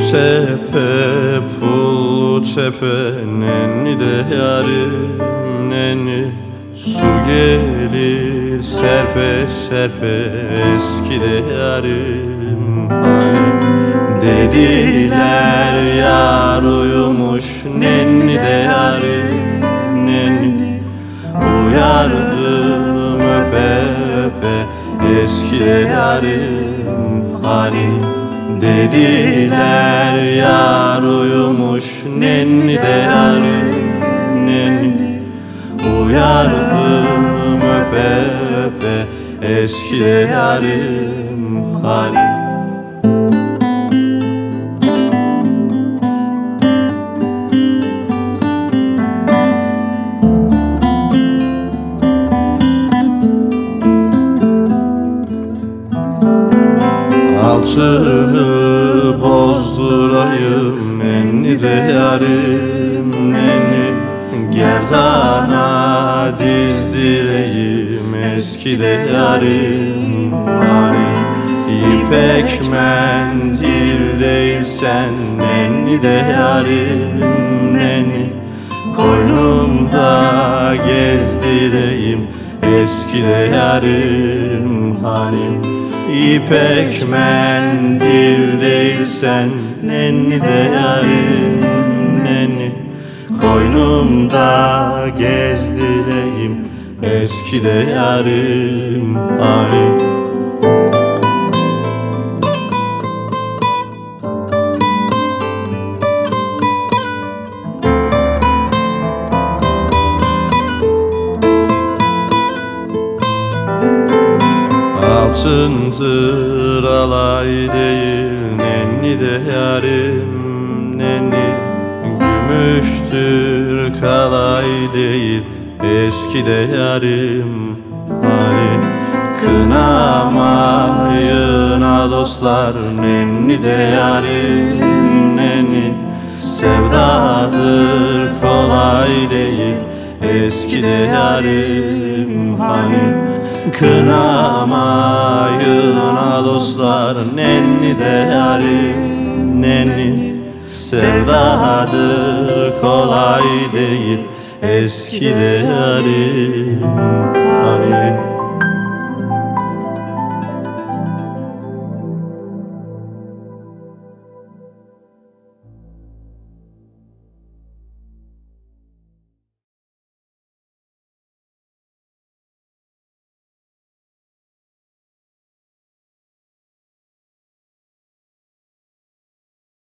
tepe, pullu tepe, nenni de yarim, nenni. Su gelir serpe serpe, eski de yarim. Hani dediler yar uyumuş, nenni de yarim, nenni. Uyardım öpe öpe, eski de yarim. Hani dediler yar uyumuş, nenni de yarim, nenni. Uyardım öpe öpe, eski de yarim. Hani altını bozdurayım, nenni de yarim, nenni. Gerdana dizdireyim, eski de yarim. Hani ipek mendil değilsen, nenni de yarim, nenni. Koynumda gezdireyim, eski de yarim. Hani İpek mendil değilsen, nenni de yarim, nenni. Koynumda gezdireyim, eski de yarim. Hani altındır alay değil, nenni de yarim, nenni. Gümüştür kalay değil, eski de yarim. Hani kınamayın ha dostlar, nenni de yarim, nenni. Sevdadır kolay değil, eski de yarim. Hani kınamayın ha dostlar, nenni de yarim, nenni. Sevdadır kolay değil, eski de yarim. Hani